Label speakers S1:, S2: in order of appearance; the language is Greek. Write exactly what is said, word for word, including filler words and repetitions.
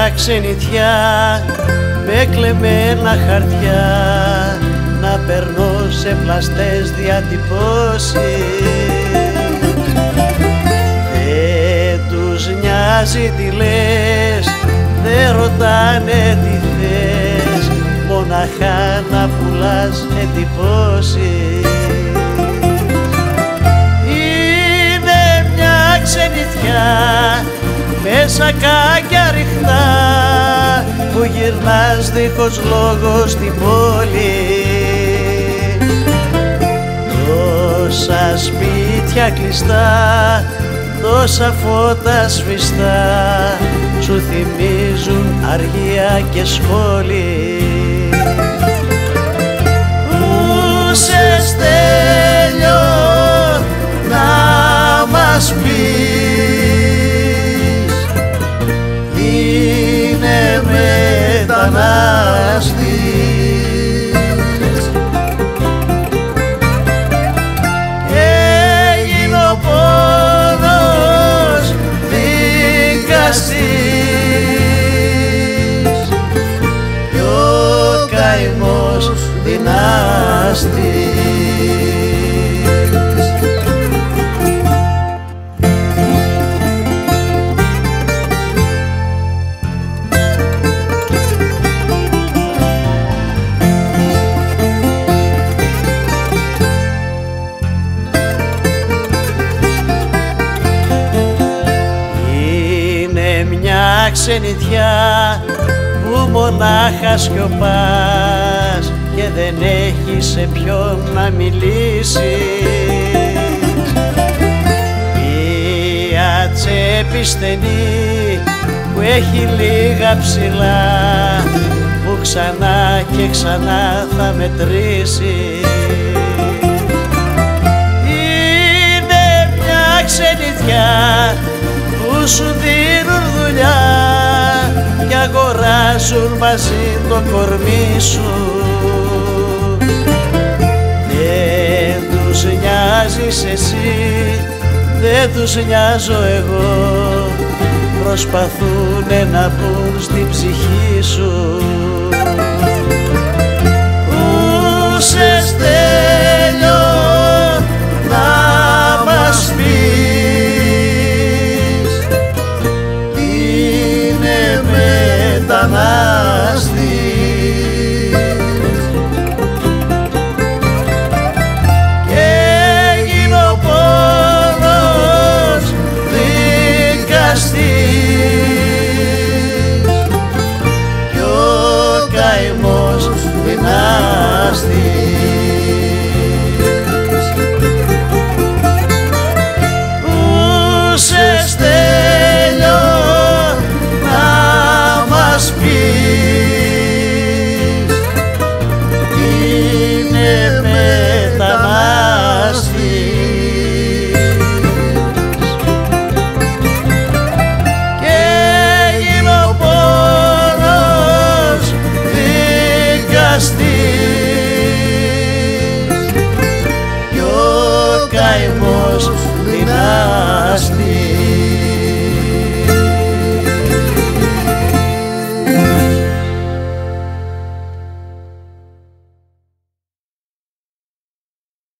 S1: ξενιτιά με κλεμμένα χαρτιά να περνώ σε πλαστές διατυπώσεις. Δεν τους νοιάζει τι λες, δεν ρωτάνε τι θες, μοναχά να πουλάς εντυπώσεις. Είναι μια ξενιτιά με σακάκια ριχτά που γυρνάς δίχως λόγο στην πόλη. Τόσα σπίτια κλειστά, τόσα φώτα σβηστά σου θυμίζουν αργία και σχόλη. Πού σε στέλνω να μας πεις, είναι μετανάστης. Έγινε ο πόνος δικαστής κι ο καημός δυνάστης. Ξενιτιά που μονάχα σιωπάς και δεν έχει σε ποιον να μιλήσεις. Μια τσέπη στενή που έχει λίγα ψηλά που ξανά και ξανά θα μετρήσει. Είναι μια ξενιτιά που σου δίνουν δουλειά κι αγοράζουν μαζί το κορμί σου. Δεν τους νοιάζεις εσύ, δεν τους νοιάζω εγώ, προσπαθούνε να μπουν στην ψυχή σου. Πού σε στέλνω να μας πεις, είναι μετανάστης.